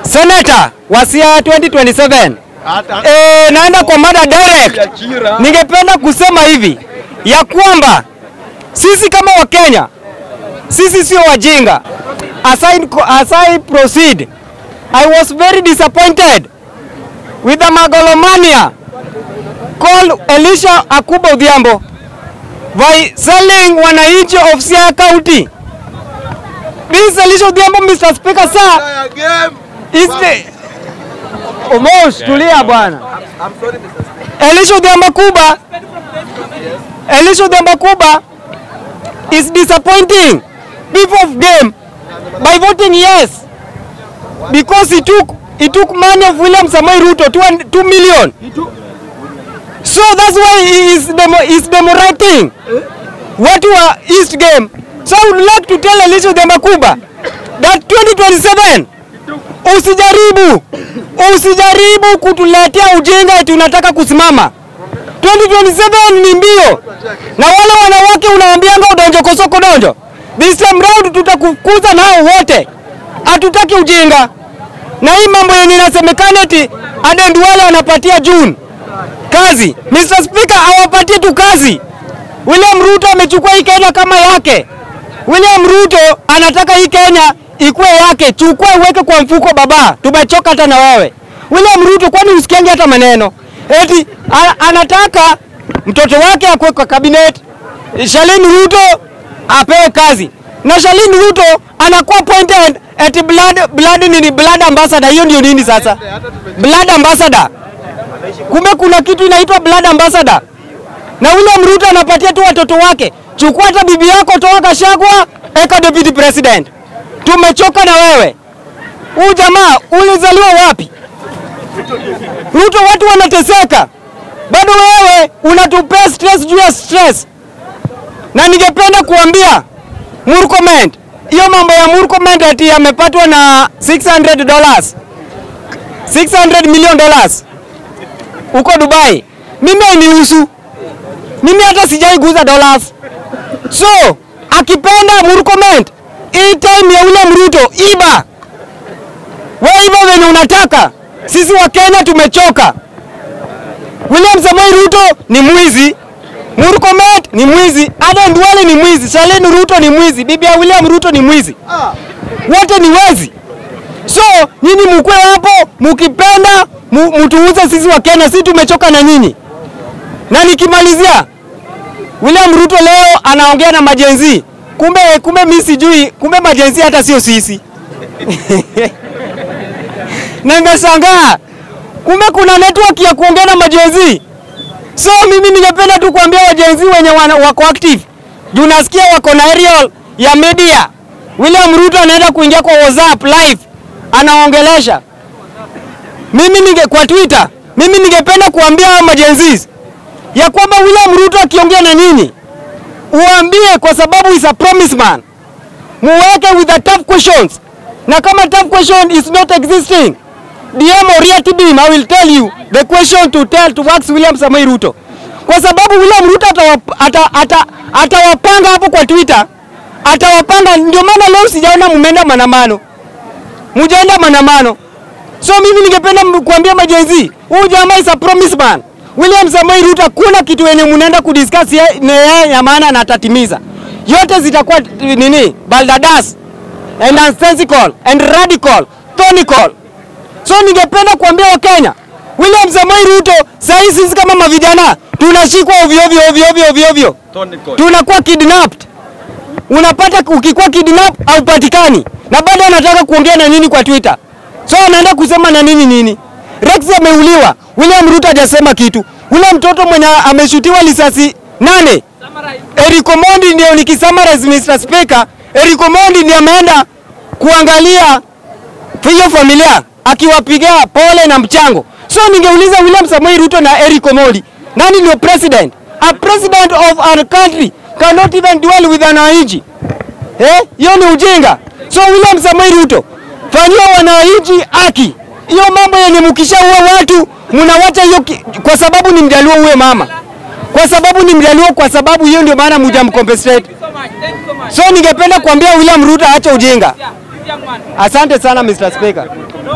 Senator wasia 2027. Naenda kwa mada direct. Ningependa kusema hivi ya kwamba sisi kama wa Kenya, sisi sio wajinga. As I proceed, I was very disappointed with the megalomania called Elisha Akuba Odhiambo by selling wananchi of Siaya County. This Elisha Odhiambo, Mr. Speaker, sir, is the almost tulia bwana. I'm sorry, Mr. Speaker. Elisha Odhiambo Kuba is disappointing people of game by voting yes, because he took money of William Samoei Ruto, 2 million. So that's why he is demorating what were East game. So I would like to tell Elisha Odhiambo Kuba that 2027 usijaribu kutuletea ujinga tunataka kusimama. 2027 ni mbio. Na wale wanawake unaambianga udonjo kosoko donjo. This time round tutakukuza nao wote. Hatutaki ujinga. Na hii mambo yenye inasemekana eti Aden Duale anapatia June kazi. Mr. Speaker, hawapatie tu kazi. William Ruto amechukua hii Kenya kama yake. William Ruto anataka hii Kenya ikuwe yake. Chukua uweke kwa mfuko baba. Tumechoka hata na wewe. William Ruto, kwani usikiangi hata maneno? Eti anataka mtoto wake akwe kwa cabinet. Shalini Ruto apewe kazi. Na Shalini Ruto anakuwa appointed eti blood ambassador. Hiyo ndio nini sasa? Blood ambassador. Kumbe kuna kitu inaitwa blood ambassador. Na William Ruto anapatia tu watoto wake. Chukua hata bibi yako toa Gachagua, eka deputy president. Tumechoka na wewe. Huyu jamaa ulizaliwa wapi? Ruto, watu wanateseka. Bado wewe unatupea stress juu ya stress. Na ningependa kuambia Murkomen, hiyo mambo ya Murkomen ati amepatwa na $600. $600 million uko Dubai. Mimi hainihusu. Mimi hata sijaiguza dollars. So, akipenda Murkomen, hii time ya William Ruto, iba. Wewe iba venye unataka. Sisi wa Kenya tumechoka. William Samoei Ruto ni mwizi. Murkomen ni mwizi. Aden Duale ni mwizi. Shalini Ruto ni mwizi. Bibi ya William Ruto ni mwizi. Wote ni wezi. So, nyinyi mkwe hapo, mkipenda, mtuuze sisi wa Kenya. Sisi tumechoka na nyinyi. Na nikimalizia, William Ruto leo anaongea na majenzi. Kumbe mimi sijui, kumbe majenzi hata sio sisi. Na nimeshangaa. Kumbe kuna network ya kuongea na majenzi. So mimi ningependa tu kuambia wajenzi wenye wako active. Juu nasikia wako na aerial ya media. William Ruto anaenda kuingia kwa WhatsApp live. Anaongelesha. Kwa Twitter, mimi ningependa kuambia hao majenzi ya kwamba William Ruto akiongea na nyinyi, uambie kwa sababu is a promise man. Muweke with the tough questions. Na kama tough question is not existing, DM or TBM, I will tell you the question to ask William Samoei Ruto. Kwa sababu William Ruto atawapanga hapo kwa Twitter. Atawapanga, ndio maana leo sijaona mmeenda manamano. Mujaenda manamano. So mimi ningependa kuambia majenzi, huyu jamaa is a promise man. William Samoei Ruto kuna kitu yenye mnaenda kudiscuss ya maana na atatimiza. Yote zitakuwa nini? Baldadas and nonsensical and radical, tonical. So ningependa kuambia wa Kenya, William Samoei Ruto sisi kama mavijana tunashikwa ovyo. Tunakuwa kidnapped. Unapata ukikuwa kidnap au patikani. Na bado anataka kuongea na nini kwa Twitter. So anaenda kusema na nini? Rex ameuliwa. William Ruto hajasema kitu. Ule mtoto mwenye ameshutiwa risasi 8. Eriko Mondi ndio nikisummarize, Mr. Speaker. Eriko Mondi ndiye ameenda kuangalia hiyo familia akiwapigia pole na mchango. So ningeuliza William Samoei Ruto na Eriko Mondi, nani ndio president? A president of our country cannot even dwell with wananchi. Hiyo ni ujinga. So William Samoei Ruto, fanyia wananchi haki. Hiyo mambo yenye mkishaua watu mnawacha hiyo kwa sababu ni mjaluo uwe mama. Kwa sababu ni mjaluo, kwa sababu hiyo ndio maana mjamcompensate. So ningependa kuambia William Ruto aache ujinga. Asante sana Mr. Speaker.